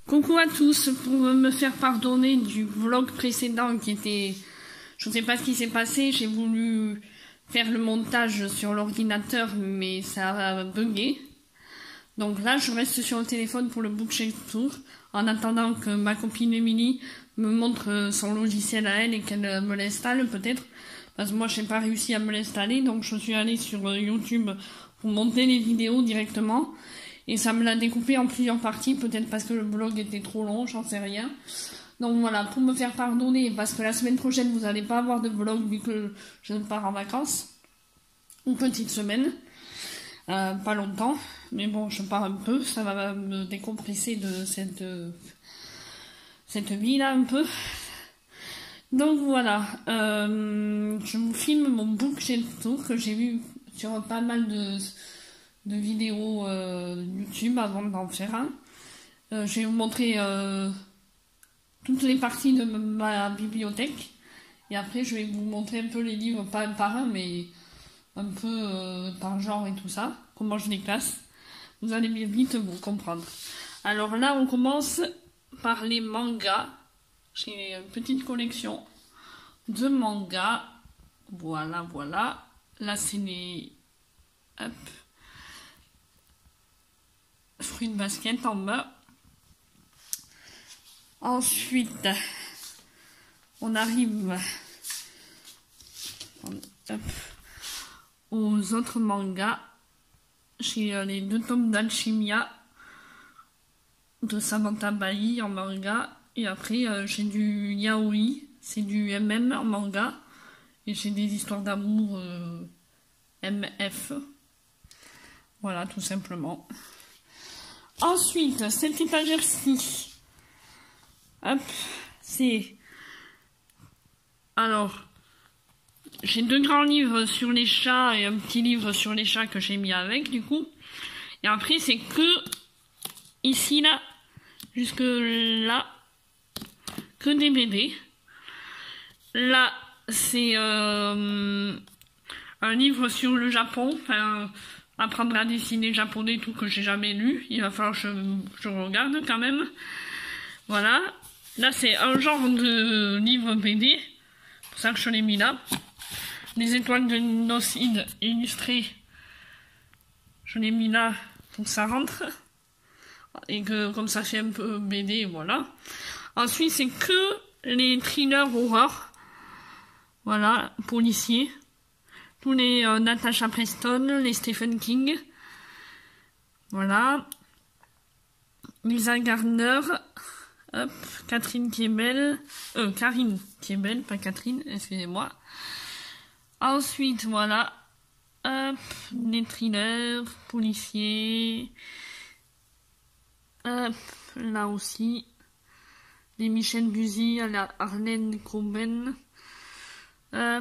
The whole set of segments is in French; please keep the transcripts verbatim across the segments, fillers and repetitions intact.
Coucou à tous, pour me faire pardonner du vlog précédent qui était... Je ne sais pas ce qui s'est passé, j'ai voulu faire le montage sur l'ordinateur mais ça a bugué. Donc là je reste sur le téléphone pour le Bookshare Tour en attendant que ma copine Émilie me montre son logiciel à elle et qu'elle me l'installe peut-être. Parce que moi je n'ai pas réussi à me l'installer, donc je suis allée sur YouTube pour monter les vidéos directement. Et ça me l'a découpé en plusieurs parties, peut-être parce que le vlog était trop long, j'en sais rien. Donc voilà, pour me faire pardonner, parce que la semaine prochaine, vous n'allez pas avoir de vlog vu que je pars en vacances. Une petite semaine. Euh, pas longtemps. Mais bon, je pars un peu, ça va me décompresser de cette, euh, cette vie-là un peu. Donc voilà, euh, je vous filme mon Bookshare Tour que j'ai vu sur pas mal de... de vidéos euh, YouTube avant d'en faire un. Euh, je vais vous montrer euh, toutes les parties de ma bibliothèque et après je vais vous montrer un peu les livres, pas un par un mais un peu euh, par genre et tout ça, comment je les classe. Vous allez bien vite vous comprendre. Alors là on commence par les mangas. J'ai une petite collection de mangas. Voilà, voilà. Là c'est les... Hop. Fruits de basket en bas. Ensuite, on arrive hop, aux autres mangas. J'ai euh, les deux tomes d'Alchimia de Samantha Bailly en manga. Et après, euh, j'ai du yaoi, c'est du M M en manga. Et j'ai des histoires d'amour euh, M F. Voilà, tout simplement. Ensuite, cette étagère-ci, hop, c'est, alors, j'ai deux grands livres sur les chats et un petit livre sur les chats que j'ai mis avec, du coup, et après, c'est que, ici, là, jusque là, que des B D. Là, c'est euh, un livre sur le Japon, enfin, apprendre à dessiner japonais, tout que j'ai jamais lu. Il va falloir que je, je regarde quand même. Voilà. Là, c'est un genre de livre B D. C'est pour ça que je l'ai mis là. Les étoiles de Nocide illustrées. Je l'ai mis là pour que ça rentre. Et que comme ça fait un peu B D, voilà. Ensuite, c'est que les thrillers horreur. Voilà, policiers. Tous les euh, Natasha Preston, les Stephen King. Voilà. Lisa Gardner. Hop. Catherine qui est belle. Euh, Karine qui est belle, pas Catherine, excusez-moi. Ensuite, voilà. Hop. Les thrillers, policiers. Hop. Là aussi. Les Michel Buzy à la Arlène Coben. Hop.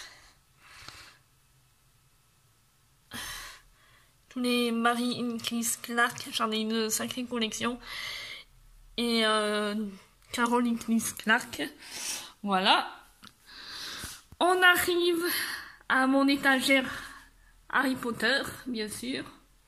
Tous les Marie-Chris Clark, j'en ai une sacrée collection. Et euh, Caroline Chris Clark. Voilà. On arrive à mon étagère Harry Potter, bien sûr.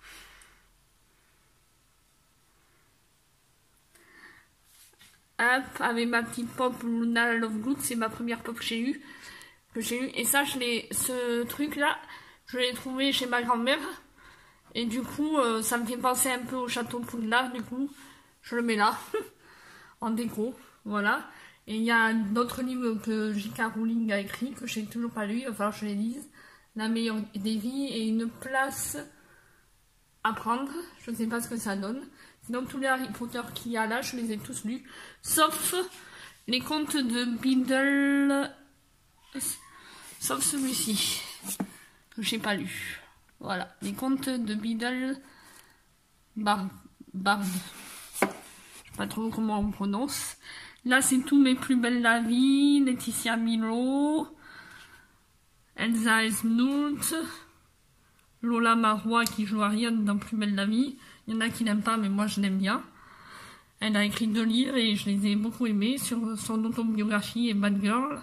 Hop, avec ma petite pop Luna Lovegood, c'est ma première pop que j'ai eue. Que j'ai eu. Et ça, je l'ai, ce truc-là, je l'ai trouvé chez ma grand-mère. Et du coup, euh, ça me fait penser un peu au château de Poudlard, du coup, je le mets là, en déco, voilà. Et il y a d'autres livres que J K Rowling a écrit, que j'ai toujours pas lu, il va falloir que je les lise. La meilleure des vies et une place à prendre, je ne sais pas ce que ça donne. Sinon, tous les Harry Potter qu'il y a là, je les ai tous lus, sauf les contes de Biddle, sauf celui-ci, que j'ai pas lu. Voilà, les contes de Biddle Bard. Bard. Je sais pas trop comment on prononce. Là, c'est tous mes plus belles la vie. Laetitia Milo. Elsa Esnoult. Lola Marois qui joue Ariane dans Plus belle la vie. Il y en a qui n'aiment pas, mais moi je l'aime bien. Elle a écrit deux livres et je les ai beaucoup aimés sur son autobiographie et Bad Girl.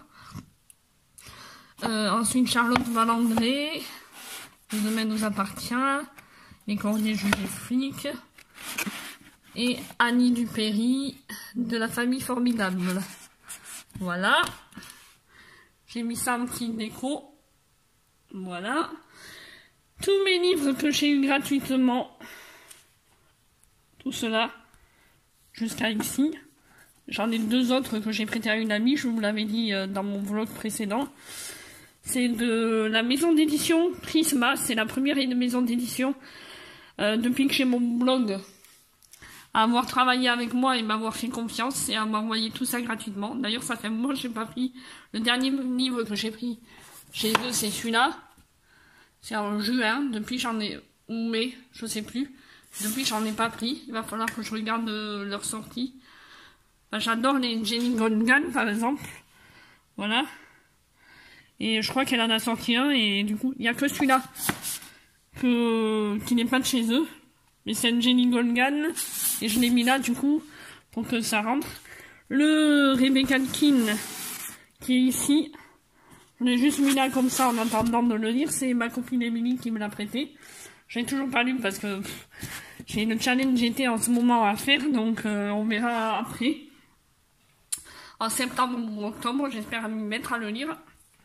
Euh, ensuite, Charlotte Valandré. Le domaine nous appartient. Les courriers jugés flics. et Annie Dupéry de la famille formidable. Voilà. J'ai mis ça en petite déco. Voilà. Tous mes livres que j'ai eu gratuitement. Tout cela. Jusqu'à ici. J'en ai deux autres que j'ai prêté à une amie. Je vous l'avais dit dans mon vlog précédent. C'est de la maison d'édition Prisma. C'est la première maison d'édition euh, depuis que j'ai mon blog à avoir travaillé avec moi et m'avoir fait confiance et à m'envoyer tout ça gratuitement. D'ailleurs, ça fait un moment que j'ai pas pris. Le dernier livre que j'ai pris chez eux, c'est celui-là. C'est en juin. Depuis, j'en ai... ou mai, je sais plus. Depuis, j'en ai pas pris. Il va falloir que je regarde euh, leur sortie. Enfin, j'adore les Jenny Golgan, par exemple. Voilà. Et je crois qu'elle en a sorti un. Et du coup, il n'y a que celui-là que... qui n'est pas de chez eux. Mais c'est un Jenny Golgan. Et je l'ai mis là, du coup, pour que ça rentre. Le Rebecca King, qui est ici. Je l'ai juste mis là comme ça en attendant de le lire. C'est ma copine Émilie qui me l'a prêté. Je l'ai toujours pas lu parce que j'ai le challenge G T en ce moment à faire. Donc, euh, on verra après. En septembre ou octobre, j'espère m'y mettre à le lire.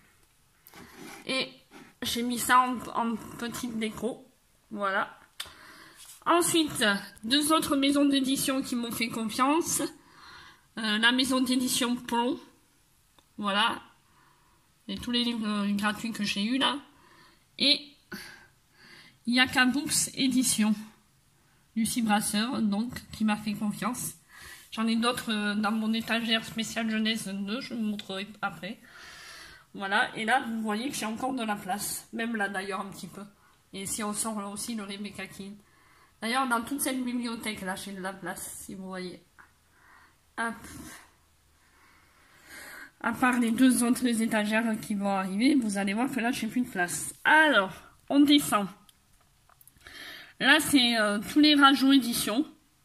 Et j'ai mis ça en, en petite déco. Voilà. Ensuite, deux autres maisons d'édition qui m'ont fait confiance. Euh, la maison d'édition Plomb. Voilà. Et tous les livres euh, gratuits que j'ai eu là. Et Yaka Books Édition. Lucie Brasseur, donc, qui m'a fait confiance. J'en ai d'autres euh, dans mon étagère spéciale jeunesse deux, je vous montrerai après. Voilà, et là, vous voyez que j'ai encore de la place. Même là, d'ailleurs, un petit peu. Et si on sort là aussi le Rebecca King. D'ailleurs, dans toute cette bibliothèque, là, j'ai de la place, si vous voyez. Hop. À part les deux autres étagères qui vont arriver, vous allez voir que là, j'ai plus de place. Alors, on descend. Là, c'est euh, tous les rajouts éditions.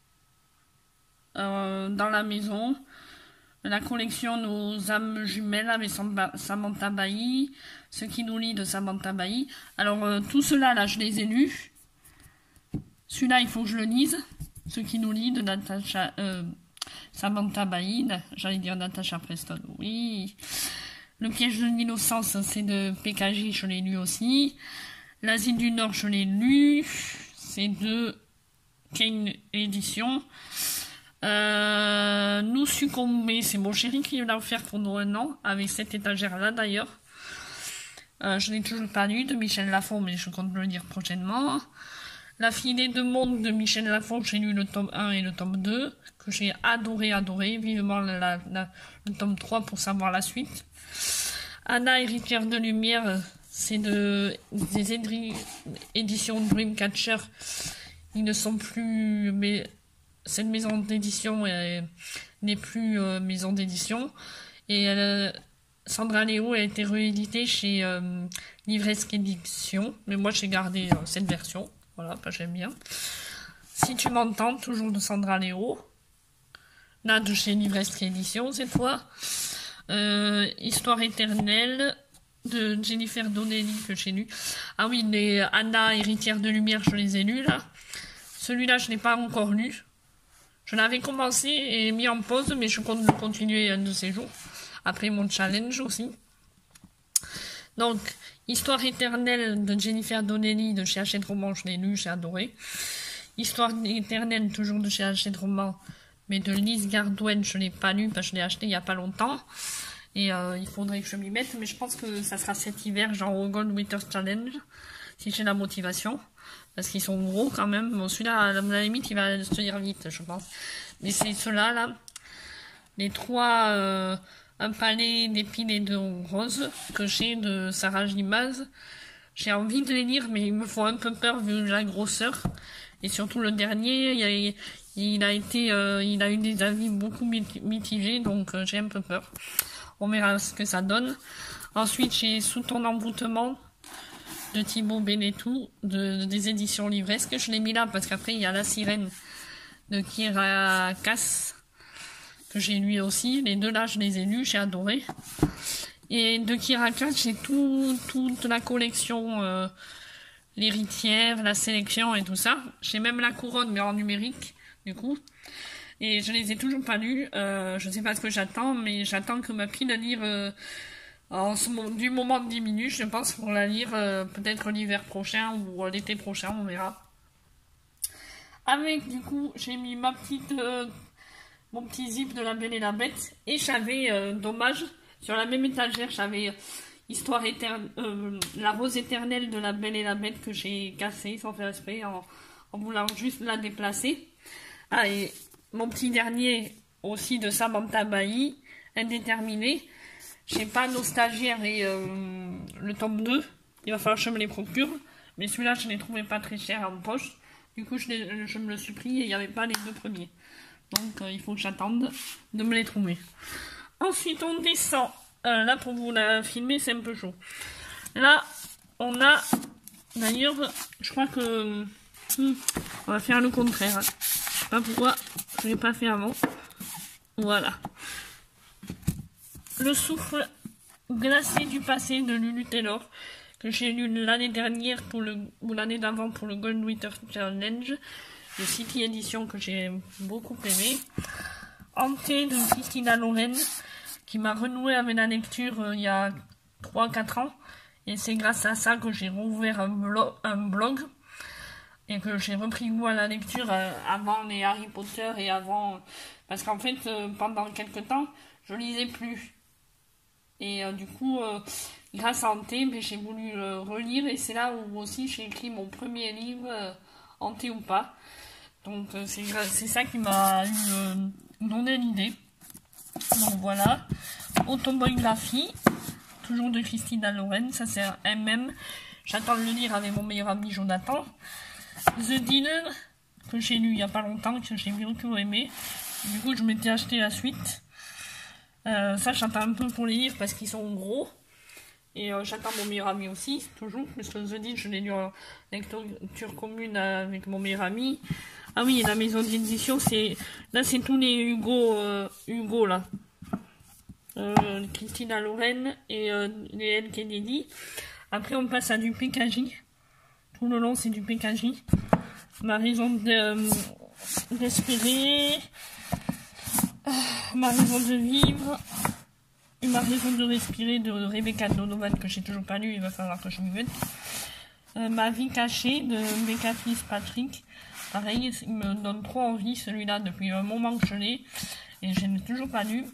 Euh, dans la maison. La collection Nos âmes jumelles avec Samantha Bailly. Ce qui nous lie de Samantha Bailly. Alors, euh, tout cela, là, je les ai lus. Celui-là, il faut que je le lise. Ce qui nous lie de Natacha, euh, Samantha Bailly. J'allais dire Natacha Preston, oui. Le piège de l'innocence, c'est de P K J, je l'ai lu aussi. L'Asie du Nord, je l'ai lu. C'est de Kane Édition. Euh, Nous succomber, c'est mon chéri qui l'a offert pour nous un an, avec cette étagère-là d'ailleurs. Euh, je n'ai toujours pas lu de Michel Lafon, mais je compte le lire prochainement. La filée de monde de Michel Lafon, j'ai lu le tome un et le tome deux, que j'ai adoré, adoré, vivement la, la, le tome trois pour savoir la suite. Anna, héritière de lumière, c'est de, des éditions Dreamcatcher. Ils ne sont plus, mais cette maison d'édition n'est plus euh, maison d'édition. Et euh, Sandra Léo a été rééditée chez euh, Livresque Édition, mais moi j'ai gardé euh, cette version. Voilà, bah, j'aime bien. Si tu m'entends, toujours de Sandra Léo. Là, de chez Livresque Édition, cette fois. Euh, Histoire éternelle de Jennifer Donnelly, que j'ai lu. Ah oui, les Anna, héritière de lumière, je les ai lus, là. Celui-là, je n'ai pas encore lu. Je l'avais commencé et mis en pause, mais je compte le continuer un de ces jours. Après mon challenge aussi. Donc, Histoire éternelle de Jennifer Donnelly de chez Hachette Roman, je l'ai lu, j'ai adoré. Histoire éternelle, toujours de chez Hachette Roman, mais de Lise Gardwen, je ne l'ai pas lu parce que je l'ai acheté il n'y a pas longtemps. Et euh, il faudrait que je m'y mette, mais je pense que ça sera cet hiver, genre au Gold Winter Challenge, si j'ai la motivation. Parce qu'ils sont gros quand même. Bon, celui-là, à la limite, il va se dire vite, je pense. Mais c'est ceux-là, là. Les trois... Euh, Un palais d'épines et de roses que j'ai de Sarah Gimaz. J'ai envie de les lire, mais il me font un peu peur vu la grosseur. Et surtout le dernier, il a, il a été, euh, il a eu des avis beaucoup mitigés, donc euh, j'ai un peu peur. On verra ce que ça donne. Ensuite, j'ai Sous ton envoûtement de Thibaut Benetou, de, de, des éditions Livresque. Je l'ai mis là parce qu'après, il y a La Sirène de Kira Cass, que j'ai lu aussi. Les deux là, je les ai lus, j'ai adoré. Et de Kira Cass, j'ai tout, toute la collection, euh, l'héritière, la sélection et tout ça. J'ai même la couronne, mais en numérique, du coup. Et je les ai toujours pas lus. Euh, je sais pas ce que j'attends, mais j'attends que ma pile à lire euh, en ce moment, du moment diminue, je pense, pour la lire euh, peut-être l'hiver prochain ou l'été prochain, on verra. Avec, du coup, j'ai mis ma petite, euh, mon petit zip de La Belle et la Bête. Et j'avais, euh, dommage, sur la même étagère, j'avais euh, Histoire éternelle, euh, La Rose éternelle de La Belle et la Bête que j'ai cassée sans faire exprès en, en voulant juste la déplacer. Ah, et mon petit dernier aussi de Samantha Bailly, Indéterminé. J'ai pas Nostalgiaire et euh, le tome deux. Il va falloir que je me les procure. Mais celui-là, je ne les trouvais pas très chers en poche. Du coup, je, les, je me le suis pris et il n'y avait pas les deux premiers. Donc, euh, il faut que j'attende de me les trouver. Ensuite, on descend. Euh, là, pour vous la filmer, c'est un peu chaud. Là, on a... D'ailleurs, je crois que... Hmm, on va faire le contraire. Je sais pas pourquoi je l'ai pas fait avant. Voilà. Le souffle glacé du passé de Lulu Taylor, que j'ai lu l'année dernière pour le, ou l'année d'avant pour le Gold Winter Challenge de City Edition, que j'ai beaucoup aimé. Hanté de Christina Loren, qui m'a renoué avec la lecture euh, il y a trois quatre ans. Et c'est grâce à ça que j'ai rouvert un, blo un blog et que j'ai repris goût à la lecture euh, avant les Harry Potter et avant... Parce qu'en fait, euh, pendant quelques temps, je lisais plus. Et euh, du coup, euh, grâce à Hanté, ben, j'ai voulu euh, relire et c'est là où aussi j'ai écrit mon premier livre, euh, Hanté ou pas. Donc euh, c'est ça qui m'a euh, donné l'idée. Donc voilà, autobiographie, toujours de Christina Loren, ça c'est un M M. J'attends de le lire avec mon meilleur ami Jonathan. The Dealer, que j'ai lu il n'y a pas longtemps, que j'ai beaucoup aimé. Du coup, je m'étais acheté la suite. Euh, ça, j'attends un peu pour les livres parce qu'ils sont gros. Et euh, j'attends mon meilleur ami aussi, toujours. Parce que The Deal, je l'ai lu en lecture commune avec mon meilleur ami. Ah oui, la maison d'édition, c'est... Là, c'est tous les Hugo, euh, Hugo, là. Euh, Christina Loren et euh, Léane Kennedy. Après, on passe à du P K J. Tout le long, c'est du P K J. Ma raison d'espérer... Euh, ma raison de vivre... Et ma raison de respirer de Rebecca Donovan, que j'ai toujours pas lu, il va falloir que je m'y mette. Euh, ma vie cachée de Becca Fitzpatrick. Pareil, il me donne trop envie celui-là depuis un moment que je l'ai. Et je n'ai toujours pas lu.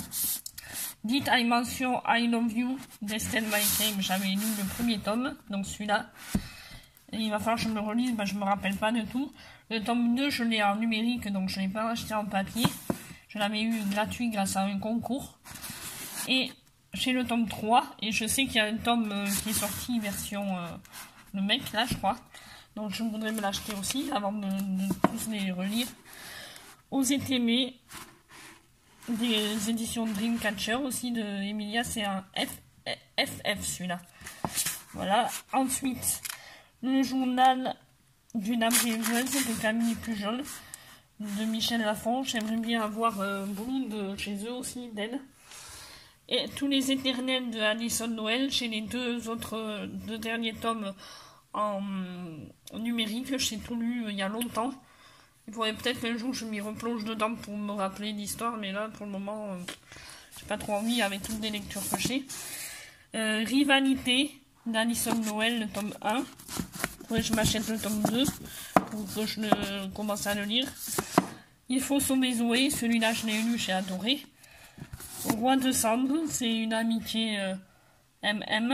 Did I mention I Love You d'Estelle Maïté, j'avais lu le premier tome, donc celui-là. Et il va falloir que je me le relise, ben je me rappelle pas de tout. Le tome deux, je l'ai en numérique, donc je ne l'ai pas acheté en papier. Je l'avais eu gratuit grâce à un concours. Et j'ai le tome trois, et je sais qu'il y a un tome euh, qui est sorti version euh, le mec, là, je crois. Donc je voudrais me l'acheter aussi, avant de, de tous les relire. Oser t'aimer, des éditions Dreamcatcher aussi, de Emilia, c'est un F F celui-là. Voilà. Ensuite, le journal d'une âme rêveuse de Camille Pujol, de Michel Lafon. J'aimerais bien avoir euh, beaucoup de chez eux aussi, d'elle. Et tous les éternels de Alison Noël, chez les deux autres, deux derniers tomes en, en numérique, j'ai tout lu il y a longtemps. Il faudrait peut-être qu'un jour je m'y replonge dedans pour me rappeler l'histoire, mais là pour le moment, euh, j'ai pas trop envie avec toutes les lectures que j'ai. Euh, Rivalité d'Alison Noël, le tome un. Il faudrait que je m'achète le tome deux pour que je le, commence à le lire. Il faut sauver Zoé, celui-là je l'ai lu, j'ai adoré. Roi de cendre, c'est une amitié euh, M M.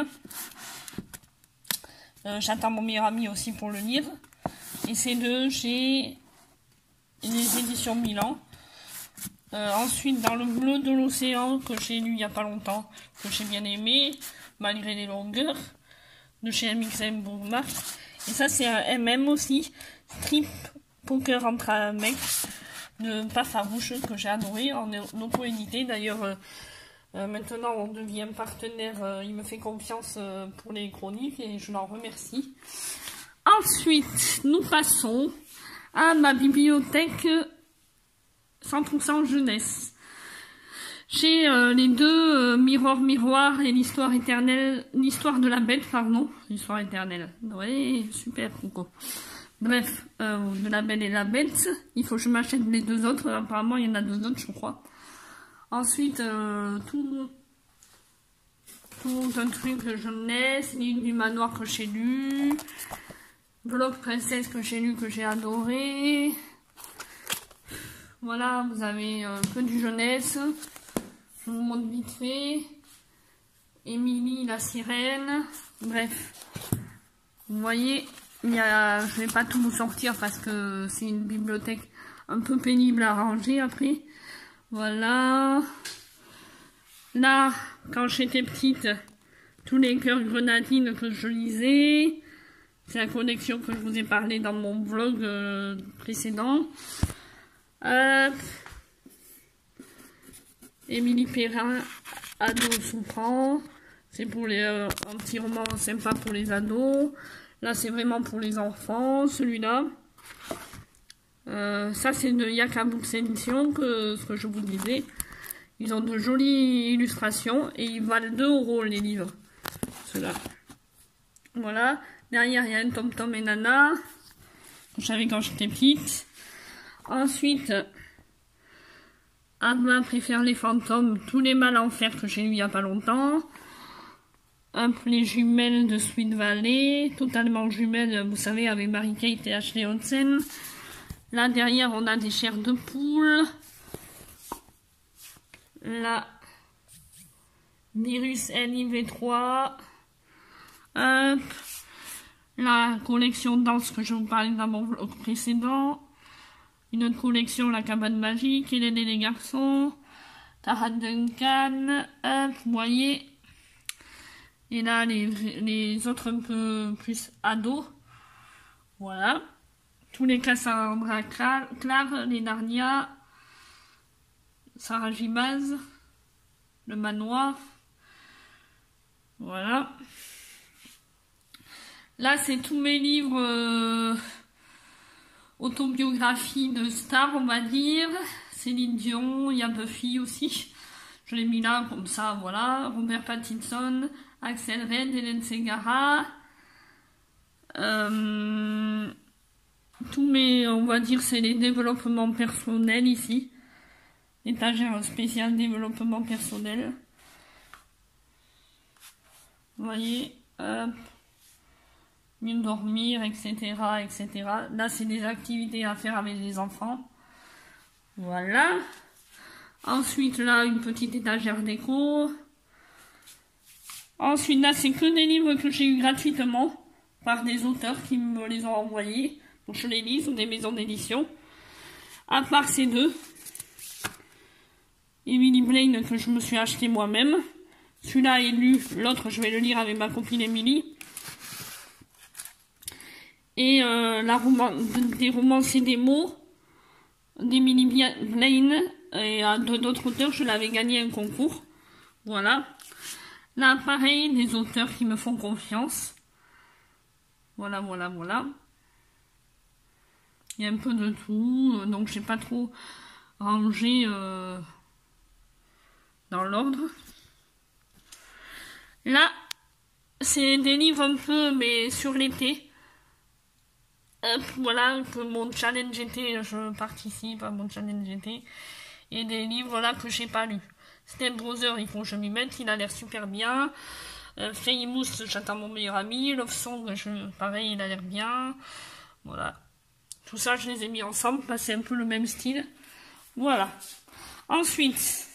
Euh, J'attends mon meilleur ami aussi pour le lire. Et ces deux, j'ai les éditions Milan. Euh, ensuite, dans le bleu de l'océan, que j'ai lu il n'y a pas longtemps, que j'ai bien aimé, malgré les longueurs, de chez M X M Bourgmar. Et ça, c'est un M M aussi, Strip Poker entre un mec, de Pas Farouche, que j'ai adoré, en auto-édité. D'ailleurs, euh, euh, maintenant, on devient partenaire, euh, il me fait confiance euh, pour les chroniques, et je l'en remercie. Ensuite, nous passons à ma bibliothèque cent pour cent jeunesse. J'ai euh, les deux euh, Miroir Miroir et l'histoire éternelle, l'histoire de la bête, pardon, l'histoire éternelle. Ouais, super, Coco. Bref, euh, de La Belle et la Bête. Il faut que je m'achète les deux autres. Apparemment, il y en a deux autres, je crois. Ensuite, euh, tout, tout un truc de jeunesse, L'île du manoir que j'ai lu, Vlog princesse que j'ai lu, que j'ai adoré. Voilà, vous avez euh, que du jeunesse. Je vous montre vite fait. Émilie la sirène. Bref, vous voyez, il y a, je vais pas tout vous sortir parce que c'est une bibliothèque un peu pénible à ranger après. Voilà. Là, quand j'étais petite, tous les cœurs grenadines que je lisais. C'est la collection que je vous ai parlé dans mon vlog euh, précédent. Euh, Émilie Perrin, ado souffrant. C'est pour les euh, un petit roman sympa pour les ados. Là, c'est vraiment pour les enfants, celui-là. Euh, ça, c'est de Yaka Books Edition, que ce que je vous disais. Ils ont de jolies illustrations et ils valent deux euros les livres. Ceux-là. Voilà. Derrière, il y a un Tom Tom et Nana. Que j'avais quand j'étais petite. Ensuite, Anna préfère les fantômes, tous les mal en fer que j'ai lu il n'y a pas longtemps. Hop, les jumelles de Sweet Valley, totalement jumelles, vous savez, avec Mary-Kate et Ashley Olsen. Là, derrière, on a des chairs de poule. Là, Virus N I V trois. Hop, la collection danse que je vous parlais dans mon vlog précédent. Une autre collection, La Cabane Magique, Hélène et les garçons. Tara Duncan, hop, vous voyez. Et là, les, les autres un peu plus ados. Voilà. Tous les Cassandra Clare, les Narnia, Sarah Gimaz, Le Manoir. Voilà. Là, c'est tous mes livres euh, autobiographies de stars, on va dire. Céline Dion, il y a Buffy aussi. Je l'ai mis là, comme ça, voilà. Robert Pattinson, Axel Red, Hélène Ségara. Euh, tous mes, on va dire, c'est les développements personnels ici. Étagère spéciale développement personnel. Vous voyez, hop. Mieux dormir, et cetera, et cetera. Là, c'est des activités à faire avec les enfants. Voilà. Ensuite, là, une petite étagère déco. Ensuite, là, c'est que des livres que j'ai eu gratuitement par des auteurs qui me les ont envoyés. Donc, je les lis, ou des maisons d'édition. À part ces deux. Emily Blaine, que je me suis acheté moi-même. Celui-là est lu, l'autre, je vais le lire avec ma copine Emily. Et euh, la roman des romances et des mots d'Emily Blaine et euh, d'autres auteurs, je l'avais gagné un concours. Voilà. Là, pareil, des auteurs qui me font confiance. Voilà, voilà, voilà. Il y a un peu de tout, donc j'ai pas trop rangé euh, dans l'ordre. Là, c'est des livres un peu, mais sur l'été. Hop, voilà, que mon challenge été, je participe à mon challenge été. Et des livres là que j'ai pas lus. Step Brother, il faut que je m'y mette, il a l'air super bien. Euh, Famous, j'attends mon meilleur ami. Love Song, je, pareil, il a l'air bien. Voilà. Tout ça, je les ai mis ensemble, parce que c'est un peu le même style. Voilà. Ensuite,